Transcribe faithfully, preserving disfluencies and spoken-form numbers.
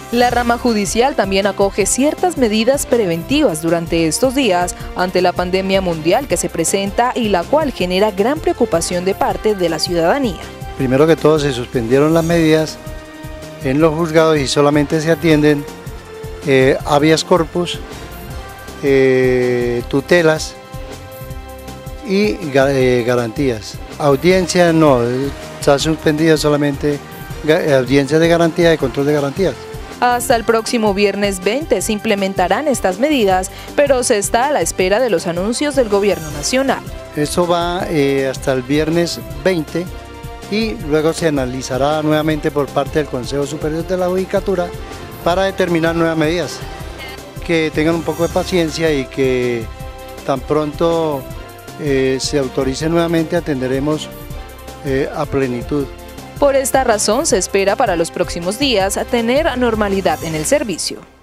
La rama judicial también acoge ciertas medidas preventivas durante estos días ante la pandemia mundial que se presenta y la cual genera gran preocupación de parte de la ciudadanía. Primero que todo se suspendieron las medidas en los juzgados y solamente se atienden eh, habeas corpus, eh, tutelas y eh, garantías. Audiencia no, está suspendida solamente audiencia de garantía y control de garantías. Hasta el próximo viernes veinte se implementarán estas medidas, pero se está a la espera de los anuncios del gobierno nacional. Eso va eh, hasta el viernes veinte y luego se analizará nuevamente por parte del Consejo Superior de la Judicatura para determinar nuevas medidas. Que tengan un poco de paciencia y que tan pronto eh, se autorice nuevamente atenderemos eh, a plenitud. Por esta razón se espera para los próximos días tener normalidad en el servicio.